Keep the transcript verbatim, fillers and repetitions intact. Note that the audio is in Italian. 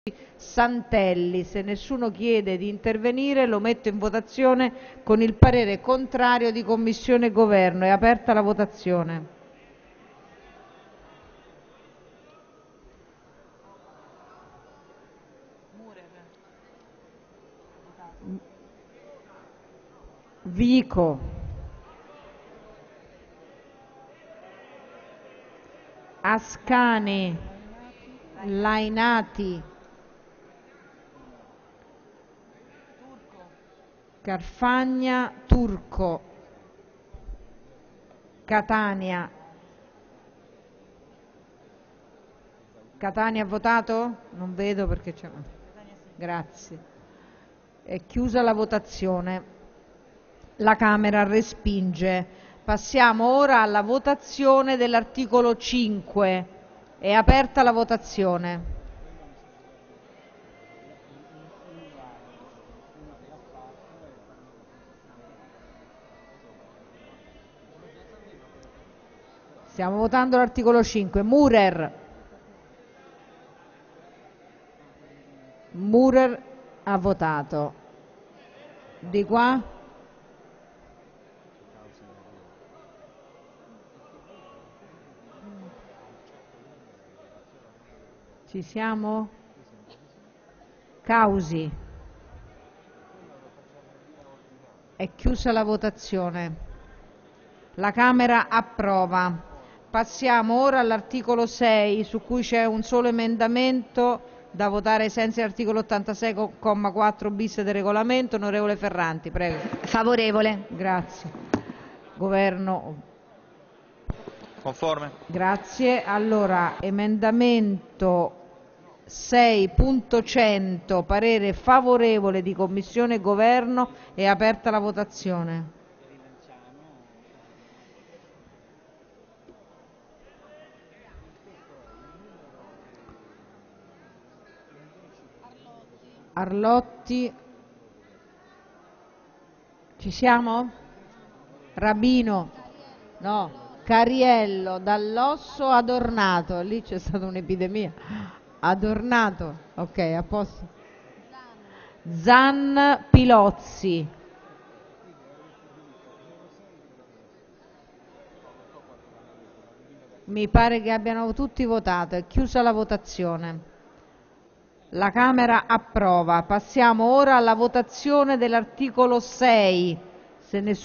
Santelli. Se nessuno chiede di intervenire, lo metto in votazione con il parere contrario di Commissione e Governo. È aperta la votazione. Vico. Ascani. Lainati. Carfagna. Turco. Catania. Catania ha votato? Non vedo perché c'è. Grazie. È chiusa la votazione. La Camera respinge. Passiamo ora alla votazione dell'articolo cinque. È aperta la votazione. Stiamo votando l'articolo cinque. Murer. Murer ha votato. Di qua? Ci siamo? Causi. È chiusa la votazione. La Camera approva. Passiamo ora all'articolo sei, su cui c'è un solo emendamento da votare ai sensi dell'articolo ottantasei comma quattro bis del regolamento. Onorevole Ferranti, prego. Favorevole. Grazie. Governo. Conforme. Grazie. Allora, emendamento sei punto cento, parere favorevole di Commissione e Governo. È aperta la votazione. Arlotti. Ci siamo? Rabino. No. Cariello, Dall'Osso, Adornato. Lì c'è stata un'epidemia. Adornato. Ok, a posto. Zan, Pilozzi. Mi pare che abbiano tutti votato. È chiusa la votazione. La Camera approva. Passiamo ora alla votazione dell'articolo sei. Se nessuno